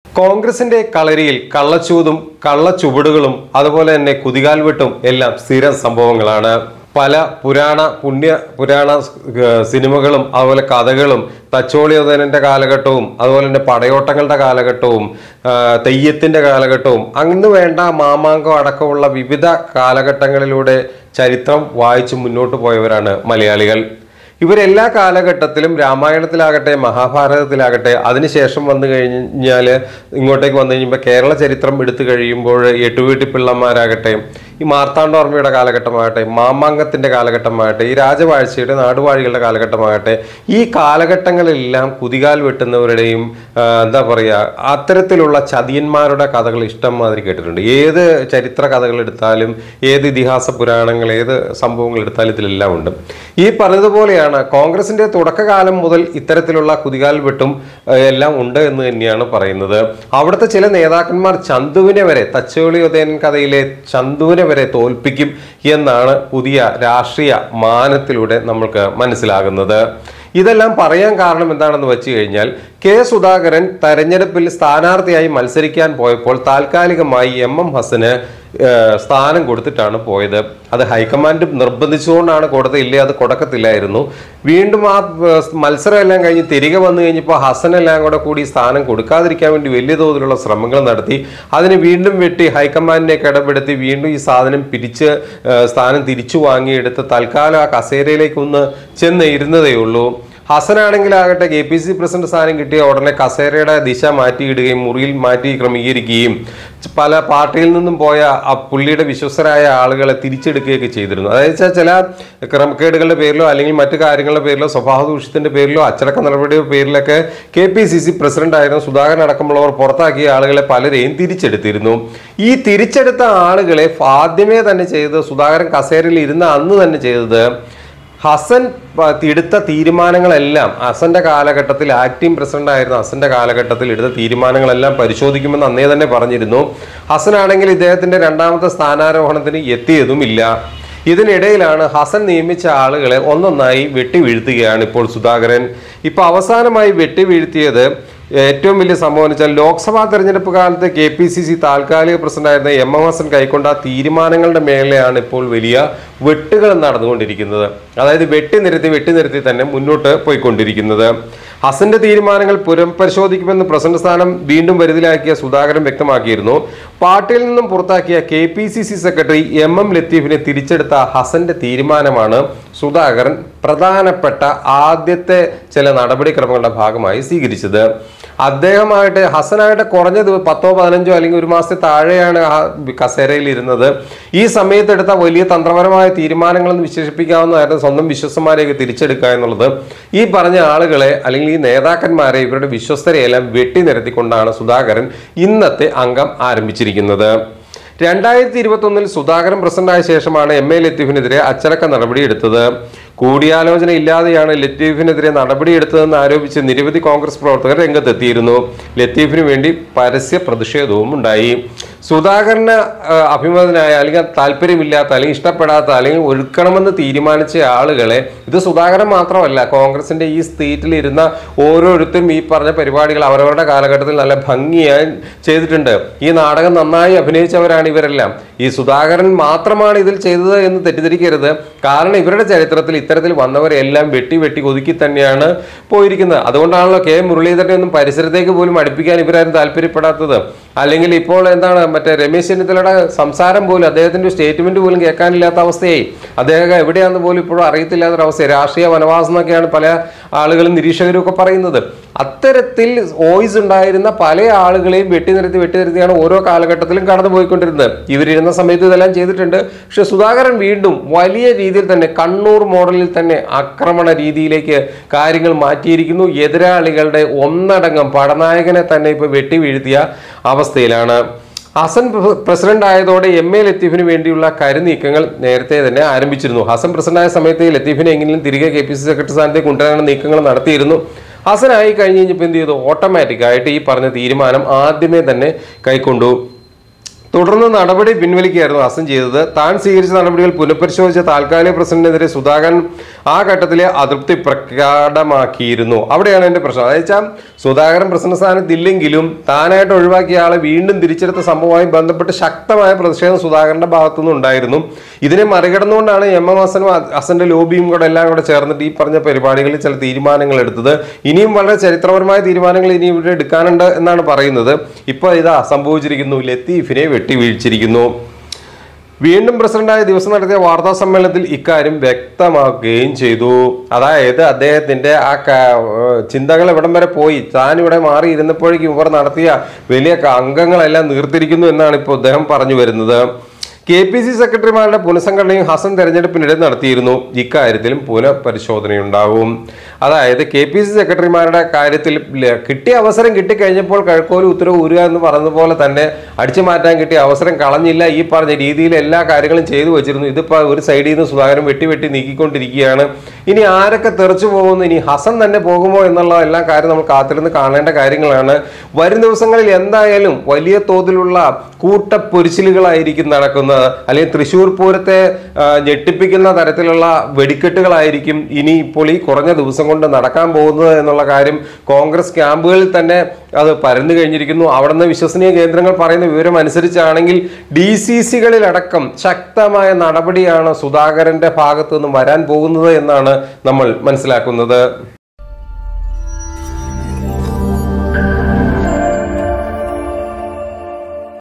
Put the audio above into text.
കോൺഗ്രസിന്റെ കളരിയിൽ കള്ളച്ചൂതും കള്ളച്ചുവടുകളും അതുപോലെ തന്നെ കുതികാൽവെട്ടും എല്ലാം സ്ഥിരം സംഭവങ്ങളാണ്. പല പുരാണ സിനിമകളും അതുപോലെ കഥകളും തച്ചോളിയോധനന്റെ കാലഘട്ടവും അതുപോലെ തന്നെ പടയോട്ടങ്ങളുടെ കാലഘട്ടവും തെയ്യത്തിന്റെ കാലഘട്ടവും അങ്ങനെ വേണ്ട മാമാങ്കം അടക്കമുള്ള വിവിധ കാലഘട്ടങ്ങളിലൂടെ ചരിത്രം വായിച്ച് മുന്നോട്ട് പോയവരാണ് മലയാളികൾ. ഇവരെല്ലാ കാലഘട്ടത്തിലും രാമായണത്തിലാകട്ടെ മഹാഭാരതത്തിലാകട്ടെ അതിനുശേഷം വന്നു കഴിഞ്ഞാൽ ഇങ്ങോട്ടേക്ക് വന്നു കഴിയുമ്പോൾ കേരള ചരിത്രം എടുത്തു കഴിയുമ്പോൾ എട്ടുവീട്ടിപ്പിള്ളമാരാകട്ടെ, ഈ മാർത്താണ്ഡവർമ്മയുടെ കാലഘട്ടമാകട്ടെ, മാമാങ്കത്തിൻ്റെ കാലഘട്ടമാകട്ടെ, ഈ രാജവാഴ്ചയുടെ നാടുവാഴികളുടെ കാലഘട്ടമാകട്ടെ, ഈ കാലഘട്ടങ്ങളിലെല്ലാം കുതികാൽ വെട്ടുന്നവരുടെയും എന്താ പറയുക അത്തരത്തിലുള്ള ചതിയന്മാരുടെ കഥകൾ ഇഷ്ടം മാതിരി കേട്ടിട്ടുണ്ട്. ഏത് ചരിത്ര കഥകൾ എടുത്താലും ഏത് ഇതിഹാസ പുരാണങ്ങൾ ഏത് സംഭവങ്ങൾ എടുത്താലും ഇതിലെല്ലാം ഉണ്ട്. ഈ പറഞ്ഞതുപോലെയാണ് കോൺഗ്രസിന്റെ തുടക്കകാലം മുതൽ ഇത്തരത്തിലുള്ള കുതികാൽ വെട്ടും എല്ലാം ഉണ്ട് എന്ന് തന്നെയാണ് പറയുന്നത്. അവിടുത്തെ ചില നേതാക്കന്മാർ ചന്തുവിനെ വരെ, തച്ചോളിയോധനൻ കഥയിലെ ചന്തുവിനെ വരെ തോൽപ്പിക്കും എന്നാണ് പുതിയ രാഷ്ട്രീയ മാനത്തിലൂടെ നമ്മൾക്ക് മനസ്സിലാകുന്നത്. ഇതെല്ലാം പറയാൻ കാരണം എന്താണെന്ന് വെച്ച് കഴിഞ്ഞാൽ കെ സുധാകരൻ തെരഞ്ഞെടുപ്പിൽ സ്ഥാനാർത്ഥിയായി മത്സരിക്കാൻ പോയപ്പോൾ താൽക്കാലികമായി എം ഹസന് സ്ഥാനം കൊടുത്തിട്ടാണ് പോയത്. അത് ഹൈക്കമാൻഡ് നിർബന്ധിച്ചുകൊണ്ടാണ് കൊടുത്തില്ലേ, അത് കൊടുക്കത്തില്ലായിരുന്നു. വീണ്ടും ആ മത്സരം എല്ലാം കഴിഞ്ഞ് തിരികെ വന്നു കഴിഞ്ഞപ്പോൾ ഹസനെല്ലാം കൂടി സ്ഥാനം കൊടുക്കാതിരിക്കാൻ വേണ്ടി വലിയ തോതിലുള്ള ശ്രമങ്ങൾ നടത്തി. അതിന് വീണ്ടും വെട്ടി ഹൈക്കമാൻഡിനെ കിടപെടുത്തി വീണ്ടും ഈ സ്ഥാനം തിരിച്ചു വാങ്ങിയെടുത്ത് തൽക്കാലം ആ കസേരയിലേക്ക് ഒന്ന് ചെന്ന് ഇരുന്നതേ ഉള്ളൂ. ഹസനാണെങ്കിലാകട്ടെ KPC പ്രസിഡന്റ് സ്ഥാനം കിട്ടിയ ഉടനെ കസേരയുടെ ദിശ മാറ്റിയിടുകയും മുറിയിൽ മാറ്റി ക്രമീകരിക്കുകയും പല പാർട്ടിയിൽ നിന്നും പോയ ആ പുള്ളിയുടെ വിശ്വസ്തരായ ആളുകളെ തിരിച്ചെടുക്കുകയൊക്കെ ചെയ്തിരുന്നു. അതായത് ചില ക്രമക്കേടുകളുടെ പേരിലോ അല്ലെങ്കിൽ മറ്റു കാര്യങ്ങളുടെ പേരിലോ സ്വഭാവ ദൂഷ്യത്തിന്റെ പേരിലോ അച്ചടക്ക നടപടിയുടെ പേരിലൊക്കെ KPCC പ്രസിഡന്റ് ആയിരുന്ന സുധാകരൻ അടക്കമുള്ളവർ പുറത്താക്കിയ ആളുകളെ പലരെയും തിരിച്ചെടുത്തിരുന്നു. ഈ തിരിച്ചെടുത്ത ആളുകളെ ആദ്യമേ തന്നെ ചെയ്തത്, സുധാകരൻ കസേരയിൽ ഇരുന്ന അന്ന് തന്നെ ചെയ്തത്, ഹസൻ എടുത്ത തീരുമാനങ്ങളെല്ലാം ഹസന്റെ കാലഘട്ടത്തിൽ ആക്ടിംഗ് പ്രസിഡന്റ് ആയിരുന്ന ഹസന്റെ കാലഘട്ടത്തിൽ എടുത്ത തീരുമാനങ്ങളെല്ലാം പരിശോധിക്കുമെന്ന് അന്നേ തന്നെ പറഞ്ഞിരുന്നു. ഹസനാണെങ്കിൽ ഇദ്ദേഹത്തിന്റെ രണ്ടാമത്തെ സ്ഥാനാരോഹണത്തിന് എത്തിയതുമില്ല. ഇതിനിടയിലാണ് ഹസൻ നിയമിച്ച ആളുകളെ ഒന്നൊന്നായി വെട്ടിവീഴ്ത്തുകയാണ് ഇപ്പോൾ സുധാകരൻ. ഇപ്പൊ അവസാനമായി വെട്ടിവീഴ്ത്തിയത് ഏറ്റവും വലിയ സംഭവം എന്ന് വെച്ചാൽ ലോക്സഭാ തെരഞ്ഞെടുപ്പ് കാലത്ത് KPCC താൽക്കാലിക പ്രസിഡന്റായിരുന്ന എം ഹസൻ കൈക്കൊണ്ട തീരുമാനങ്ങളുടെ മേലെയാണ് ഇപ്പോൾ വലിയ വെട്ടുകൾ നടന്നുകൊണ്ടിരിക്കുന്നത്. അതായത് വെട്ടി തന്നെ മുന്നോട്ട് പോയിക്കൊണ്ടിരിക്കുന്നത്. ഹസന്റെ തീരുമാനങ്ങൾ പുനഃപരിശോധിക്കുമെന്ന് പ്രസിഡന്റ് സ്ഥാനം വീണ്ടും വരുതിലാക്കിയ സുധാകരൻ വ്യക്തമാക്കിയിരുന്നു. പാർട്ടിയിൽ നിന്നും പുറത്താക്കിയ KPCC സെക്രട്ടറി MM ലത്തീഫിനെ തിരിച്ചെടുത്ത ഹസന്റെ തീരുമാനമാണ് സുധാകരൻ പ്രധാനപ്പെട്ട ആദ്യത്തെ ചില നടപടിക്രമങ്ങളുടെ ഭാഗമായി സ്വീകരിച്ചത്. അദ്ദേഹമായിട്ട് ഹസനായിട്ട് കുറഞ്ഞത് 10-15 അല്ലെങ്കിൽ ഒരു മാസത്തെ താഴെയാണ് ആ കസേരയിൽ ഇരുന്നത്. ഈ സമയത്തെടുത്ത വലിയ തന്ത്രപരമായ തീരുമാനങ്ങളെന്ന് വിശേഷിപ്പിക്കാവുന്നതായിരുന്നു സ്വന്തം വിശ്വസ്തന്മാരെയൊക്കെ തിരിച്ചെടുക്കുക എന്നുള്ളത്. ഈ പറഞ്ഞ ആളുകളെ അല്ലെങ്കിൽ ഈ നേതാക്കന്മാരെ ഇവരുടെ വിശ്വസ്തരെയെല്ലാം വെട്ടിനിരത്തിക്കൊണ്ടാണ് സുധാകരൻ ഇന്നത്തെ അംഗം ആരംഭിച്ചിരിക്കുന്നത്. 2021 സുധാകരൻ പ്രസിഡന്റായ ശേഷമാണ് MA ലത്തീഫിനെതിരെ അച്ചടക്ക നടപടിയെടുത്തത്. കൂടിയാലോചന ഇല്ലാതെയാണ് ലത്തീഫിനെതിരെ നടപടിയെടുത്തതെന്ന് ആരോപിച്ച് നിരവധി കോൺഗ്രസ് പ്രവർത്തകർ രംഗത്തെത്തിയിരുന്നു. ലത്തീഫിന് വേണ്ടി പരസ്യ പ്രതിഷേധവും ഉണ്ടായി. സുധാകരന് അഭിമതനായ അല്ലെങ്കിൽ താല്പര്യമില്ലാത്ത അല്ലെങ്കിൽ ഇഷ്ടപ്പെടാത്ത അല്ലെങ്കിൽ ഒഴുക്കണമെന്ന് തീരുമാനിച്ച ആളുകളെ, ഇത് സുധാകരൻ മാത്രമല്ല, കോൺഗ്രസിന്റെ ഈ സീറ്റിൽ ഇരുന്ന ഓരോരുത്തരും ഈ പറഞ്ഞ പരിപാടികൾ അവരവരുടെ കാലഘട്ടത്തിൽ നല്ല ഭംഗിയായി ചെയ്തിട്ടുണ്ട്. ഈ നാടകം നന്നായി അഭിനയിച്ചവരാണ് ഇവരെല്ലാം. ഈ സുധാകരൻ മാത്രമാണ് ഇതിൽ ചെയ്തത് എന്ന് തെറ്റിദ്ധരിക്കരുത്. കാരണം ഇവരുടെ ചരിത്രത്തിൽ ഇത്തരത്തിൽ വന്നവരെല്ലാം വെട്ടി ഒതുക്കി തന്നെയാണ് പോയിരിക്കുന്നത്. അതുകൊണ്ടാണല്ലോ K മുരളീധരനെ ഒന്നും പരിസരത്തേക്ക് പോലും അടുപ്പിക്കാൻ ഇവരാരും താല്പര്യപ്പെടാത്തത്. അല്ലെങ്കിൽ ഇപ്പോൾ എന്താണ് മറ്റേ രമേശ് ചെന്നിത്തലയുടെ സംസാരം പോലും, അദ്ദേഹത്തിന്റെ സ്റ്റേറ്റ്മെന്റ് പോലും കേൾക്കാനില്ലാത്ത അവസ്ഥയായി. അദ്ദേഹം എവിടെയാണെന്ന് പോലും ഇപ്പോഴും അറിയത്തില്ലാത്തൊരവസ്ഥ. രാഷ്ട്രീയ വനവാസം എന്നൊക്കെയാണ് പല ആളുകളും നിരീക്ഷകരും ഒക്കെ പറയുന്നത്. അത്തരത്തിൽ വോയിസ് ഉണ്ടായിരുന്ന പല ആളുകളെയും വെട്ടിനിരത്തിയാണ് ഓരോ കാലഘട്ടത്തിലും കടന്നു പോയിക്കൊണ്ടിരുന്നത്. ഇവരിരുന്ന സമയത്ത് ഇതെല്ലാം ചെയ്തിട്ടുണ്ട്. പക്ഷെ സുധാകരൻ വീണ്ടും വലിയ രീതിയിൽ തന്നെ കണ്ണൂർ മോഡലിൽ തന്നെ ആക്രമണ രീതിയിലേക്ക് കാര്യങ്ങൾ മാറ്റിയിരിക്കുന്നു. എതിരാളികളുടെ ഒന്നടങ്കം പടനായകനെ തന്നെ ഇപ്പൊ വെട്ടിവീഴ്ത്തിയ അവസ്ഥയിലാണ്. ഹസൻ പ്രസിഡന്റ് ആയതോടെ MA ലത്തീഫിന് വേണ്ടിയുള്ള കരുനീക്കങ്ങൾ നേരത്തെ തന്നെ ആരംഭിച്ചിരുന്നു. ഹസൻ പ്രസിഡന്റായ സമയത്ത് ലത്തീഫിനെ എങ്ങനെയും തിരികെ KPCC സെക്രട്ടറി സ്ഥാനത്തേക്ക് കൊണ്ടുവരാനുള്ള നീക്കങ്ങൾ നടത്തിയിരുന്നു. ഹസനായി കഴിഞ്ഞപ്പോൾ എന്ത് ചെയ്തു? ഓട്ടോമാറ്റിക്കായിട്ട് ഈ പറഞ്ഞ തീരുമാനം ആദ്യമേ തന്നെ കൈക്കൊണ്ടു. തുടർന്ന് നടപടി പിൻവലിക്കുകയായിരുന്നു ഹസൻ ചെയ്തത്. താൻ സ്വീകരിച്ച നടപടികൾ പുനഃപരിശോധിച്ച താൽക്കാലിക പ്രസിഡന്റിനെതിരെ സുധാകരൻ ആ ഘട്ടത്തിലെ അതൃപ്തി പ്രകടമാക്കിയിരുന്നു. അവിടെയാണ് എന്റെ പ്രശ്നം. അതായത് സുധാകരൻ പ്രസിഡന്റ് സ്ഥാനത്ത് ഇല്ലെങ്കിലും താനായിട്ട് ഒഴിവാക്കിയ ആളെ വീണ്ടും തിരിച്ചെടുത്ത സംഭവവുമായി ബന്ധപ്പെട്ട് ശക്തമായ പ്രതിഷേധം സുധാകരന്റെ ഭാഗത്തുനിന്ന് ഉണ്ടായിരുന്നു. ഇതിനെ മറികടന്നുകൊണ്ടാണ് എം ഹസന്റെ ലോബിയും കൂടെ എല്ലാം കൂടെ ചേർന്നിട്ട് ഈ പറഞ്ഞ പരിപാടികളിൽ ചില തീരുമാനങ്ങൾ എടുത്തത്. ഇനിയും വളരെ ചരിത്രപരമായ തീരുമാനങ്ങൾ ഇനി ഇവിടെ എടുക്കാനുണ്ട് എന്നാണ് പറയുന്നത്. ഇപ്പൊ ഇതാ സംഭവിച്ചിരിക്കുന്നു, ലത്തീഫിനെ വെട്ടിവീഴ്ചിരിക്കുന്നു. വീണ്ടും പ്രസിഡന്റായ ദിവസം നടത്തിയ വാർത്താ സമ്മേളനത്തിൽ ഇക്കാര്യം വ്യക്തമാക്കുകയും ചെയ്തു. അതായത് അദ്ദേഹത്തിന്റെ ആ ചിന്തകൾ എവിടം വരെ പോയി, താൻ ഇവിടെ മാറിയിരുന്നപ്പോഴേക്കും ഇവർ നടത്തിയ വലിയ അംഗങ്ങളെല്ലാം നീർത്തിരിക്കുന്നു എന്നാണ് ഇപ്പോൾ അദ്ദേഹം പറഞ്ഞു വരുന്നത്. KPC സെക്രട്ടറിമാരുടെ പുനഃസംഘടനയും ഹസൻ തെരഞ്ഞെടുപ്പിനിടെ നടത്തിയിരുന്നു. ഇക്കാര്യത്തിലും പുനഃപരിശോധനയുണ്ടാവും. അതായത് KPC സെക്രട്ടറിമാരുടെ കാര്യത്തിൽ കിട്ടിയ അവസരം കിട്ടിക്കഴിഞ്ഞപ്പോൾ കഴക്കോല് ഉത്തരവ് ഊരുക എന്ന് പറഞ്ഞതുപോലെ തന്നെ അടിച്ചു മാറ്റാൻ കിട്ടിയ അവസരം കളഞ്ഞില്ല. ഈ പറഞ്ഞ രീതിയിൽ എല്ലാ കാര്യങ്ങളും ചെയ്തു വെച്ചിരുന്നു. ഇതിപ്പോൾ ഒരു സൈഡിൽ നിന്ന് സുധാകരൻ വെട്ടി നീക്കിക്കൊണ്ടിരിക്കുകയാണ്. ഇനി ആരൊക്കെ തെറിച്ചു പോകുന്നു, ഇനി ഹസൻ തന്നെ പോകുമോ എന്നുള്ള എല്ലാ കാര്യം നമ്മൾ കാത്തിരുന്ന് കാണേണ്ട കാര്യങ്ങളാണ്. വരും ദിവസങ്ങളിൽ എന്തായാലും വലിയ തോതിലുള്ള കൂട്ടപ്പൊരിച്ചിലുകളായിരിക്കും നടക്കുന്നത്. അല്ലെങ്കിൽ തൃശ്ശൂർ പൂരത്തെ ഞെട്ടിപ്പിക്കുന്ന തരത്തിലുള്ള വെടിക്കെട്ടുകളായിരിക്കും ഇനി ഇപ്പോൾ ഈ കുറഞ്ഞ ദിവസം കൊണ്ട് നടക്കാൻ പോകുന്നത് എന്നുള്ള കാര്യം കോൺഗ്രസ് ക്യാമ്പുകളിൽ തന്നെ അത് പരന്നു കഴിഞ്ഞിരിക്കുന്നു. അവിടെ നിന്ന് വിശ്വസനീയ കേന്ദ്രങ്ങൾ പറയുന്ന വിവരം അനുസരിച്ചാണെങ്കിൽ DCCകളിലടക്കം ശക്തമായ നടപടിയാണ് സുധാകരന്റെ ഭാഗത്തു നിന്നും വരാൻ പോകുന്നത് എന്നാണ് നമ്മൾ മനസ്സിലാക്കുന്നത്.